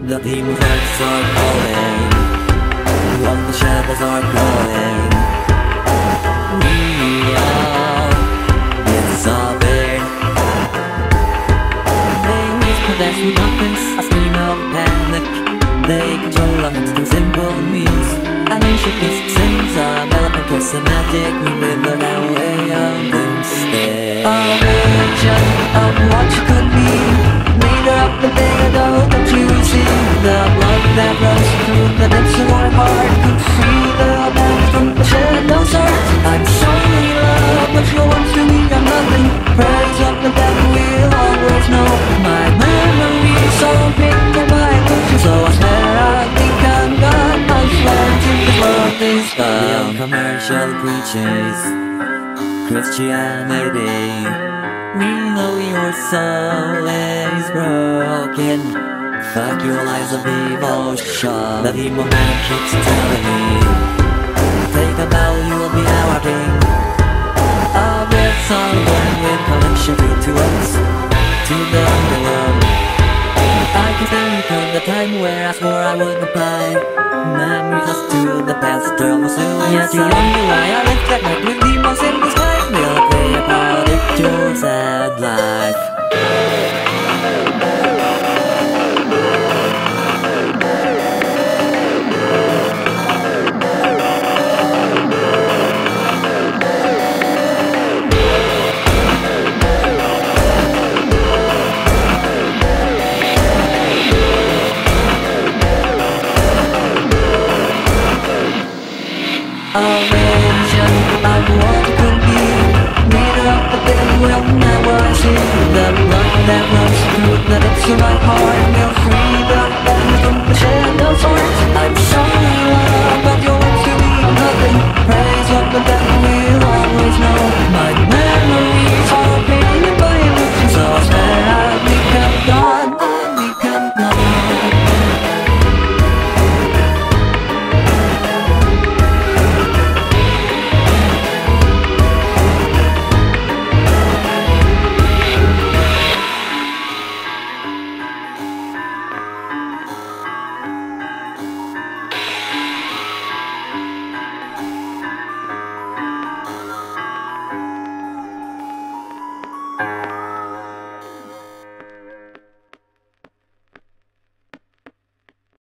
The demon hearts are calling, long the shadows are glowing. We are dissolving. They whisper that we nothing's a scream of panic. They control us through simple means. An ancient beast sings a melody charismatic. We live in our way of instead. A vision of what you could be, made up the bigger though, don't you see? The blood that runs through the depths of our heart could see the path from the shadows hurt. I'm so in love, but you want to me I'm nothing. Praise of the devil we'll always know. My memory's so big for my illusion, so I swear I think I'm God. I swear to the world is beyond commercial preaches Christianity. We know your soul is broken. Fuck your lies of devotion. The demon man keeps telling me, take a bow, you will be our king. A red sun with connection to us, to the underworld. I can think of the time where I swore I wouldn't cry. Memories us to the past, girl was suicide. Yet you wonder why I lived that night with demons in the sky. Will I play a part of your sad life?